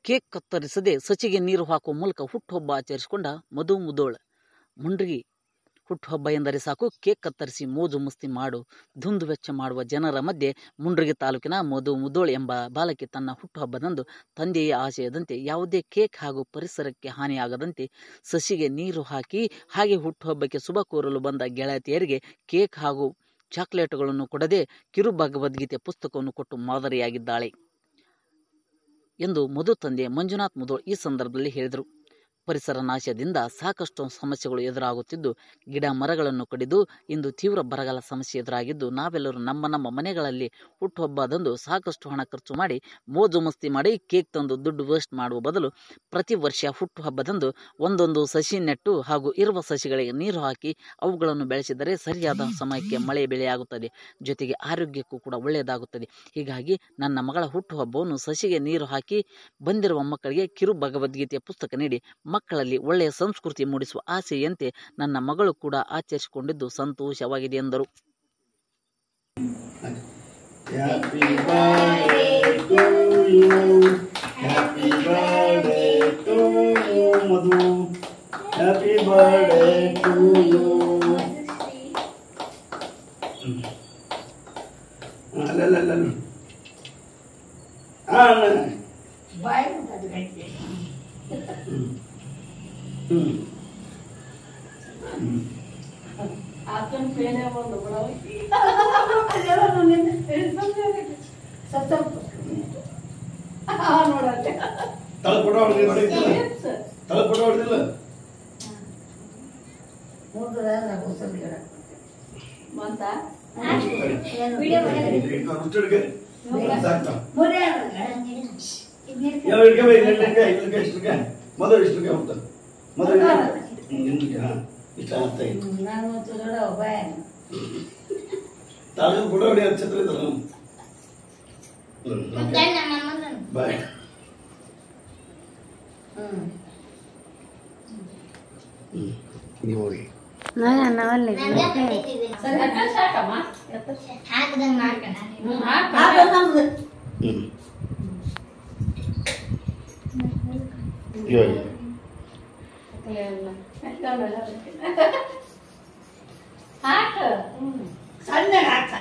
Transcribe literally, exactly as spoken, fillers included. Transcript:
Cake ಕತ್ತರಿಸದೆ ಸಸಿಗೆ ನೀರು ಹಾಕುವ ಮೂಲಕ ಹುಟ್ಟುಹಬ್ಬ ಆಚರಿಸಿಕೊಂಡ ಮಧು ಮುದೋಳ್. ಮುಂಡ್ರಿಗಿ ಹುಟ್ಟುಹಬ್ಬ ಎಂದರೆ ಸಾಕು ಕೇಕ್ ಕತ್ತರಿಸಿ ಮೋಜು ಮಸ್ತಿ ಮಾಡು ಧುಂದು ವೆಚ್ಚ ಮಾಡುವ ಜನರ ಮಧ್ಯೆ ಮುಂಡ್ರಿಗಿ ತಾಲೂಕಿನ ಮಧು ಮುದೋಳ್ ಎಂಬ ಬಾಲಕಿ ತನ್ನ ಹುಟ್ಟುಹಬ್ಬದಂದು ತಂದೆಯ ಆಶಯದಂತೆ ಯಾವುದೇ ಕೇಕ್ ಹಾಗೂ ಪರಿಸರಕ್ಕೆ ಹಾನಿಯಾಗದಂತೆ ಸಸಿಗೆ ನೀರು ಹಾಕಿ ಹಾಗೆ ಹುಟ್ಟುಹಬ್ಬಕ್ಕೆ ಶುಭ ಕೋರಲು ಬಂದ ಗೆಳತಿಯರಿಗೆ ಕೇಕ್ ಹಾಗೂ ಚಾಕ್ಲೇಟುಗಳನ್ನು ಕೊಡದೆ ಕಿರು ಭಗವದ್ಗೀತೆ ಪುಸ್ತಕವನ್ನು ಕೊಟ್ಟು ಮಾದರಿಯಾಗಿದ್ದಾಳೆ ಎಂದು ಮಧು ತಂದೆ ಮಂಜುನಾಥ್ ಮುದೋಳ್ ಈ ಸಂದರ್ಭದಲ್ಲಿ ಹೇಳಿದರು. ಪರಿಸರ ನಾಶದಿಂದ ಸಾಕಷ್ಟು ಸಮಸ್ಯೆಗಳು ಎದುರಾಗುತ್ತಿದ್ದು ಗಿಡ ಮರಗಳನ್ನು ಕಡಿದು ಇಂದು ತೀವ್ರ ಬರಗಾಲ ಸಮಸ್ಯೆ ಎದುರಾಗಿದ್ದು ನಾವೆಲ್ಲರೂ ನಮ್ಮ ನಮ್ಮ ಮನೆಗಳಲ್ಲಿ ಹುಟ್ಟುಹಬ್ಬದಂದು ಸಾಕಷ್ಟು ಹಣ ಖರ್ಚು ಮಾಡಿ ಮೋಜು ಮಸ್ತಿ ಮಾಡಿ ಕೇಕ್ ತಂದು ದುಡ್ಡು ವೇಸ್ಟ್ ಮಾಡುವ ಬದಲು ಪ್ರತಿ ವರ್ಷ ಹುಟ್ಟುಹಬ್ಬದಂದು ಒಂದೊಂದು ಸಸಿ ನೆಟ್ಟು ಹಾಗೂ ಇರುವ ಸಸಿಗಳಿಗೆ ನೀರು ಹಾಕಿ ಅವುಗಳನ್ನು ಬೆಳೆಸಿದರೆ ಸರಿಯಾದ ಸಮಯಕ್ಕೆ ಮಳೆ ಬೆಳೆಯಾಗುತ್ತದೆ, ಜೊತೆಗೆ ಆರೋಗ್ಯಕ್ಕೂ ಕೂಡ ಒಳ್ಳೆಯದಾಗುತ್ತದೆ. ಹೀಗಾಗಿ ನನ್ನ ಮಗಳ ಹುಟ್ಟುಹಬ್ಬವನ್ನು ಸಸಿಗೆ ನೀರು ಹಾಕಿ ಬಂದಿರುವ ಮಕ್ಕಳಿಗೆ ಕಿರು ಭಗವದ್ಗೀತೆಯ ಪುಸ್ತಕ ನೀಡಿ ಮಕ್ಕಳಲ್ಲಿ ಒಳ್ಳೆಯ ಸಂಸ್ಕೃತಿ ಮೂಡಿಸುವ ಆಸೆಯಂತೆ ನನ್ನ ಮಗಳು ಕೂಡ ಆಚರಿಸಿಕೊಂಡಿದ್ದು ಸಂತೋಷವಾಗಿದೆ ಎಂದರು. Akan pena bondo bro. Ah, ನೋಡತ್ತೆ. ತಲಪಡ ಹೊಡೆದಿಲ್ಲ ಹೊಡೆದಿಲ್ಲ. ತಲಪಡ ಹೊಡೆದಿಲ್ಲ. ಮೂದರ ರಗೋಸಲ್ ಗಿಡ. ಮಂತ? ವಿಡಿಯೋ ಮಾಡಿ. ರುಚಿಗೆ. ಸಾಕ್ತಾ. ಮೊರೆ ಯಾವ ಇಡ್ಕೆ ಬೈ ಇಡ್ಕೆ ಇಡ್ಕೆ ಇಡ್ಕೆ. ಮೊದಲು ಇಡ್ಕೆ ಹೋಗ್ತಾ. ಮೊದಲು ಇಡ್ಕೆ ಹಾ. ಇಷ್ಟ ಆಗ್ತಾ ಇದೆ. ನಾನು ಚೂರ ಬಾಯ್. ತಾಳು ಕೂಡ ಹೊಡಿ ಛತ್ರ ಇದ್ರು. ಬಾಯ್. ಹ್ಮ್. ನೀವು ಹೋಗಿ. ನಾನು ನಾವಲ್ಲಿ ಸರಿ ಅಕ್ಕ ಸಾಕಮ್ಮ. ಹಾಕದಂಗ ಮಾಡ್ಕಣ. ಹ್ಮ್ ಹಾಕ ನಮ್ದು. ಹ್ಮ್. ಯೋಯ್. ಹಾಕ. ಸಣ್ಣ ಹಾಕ.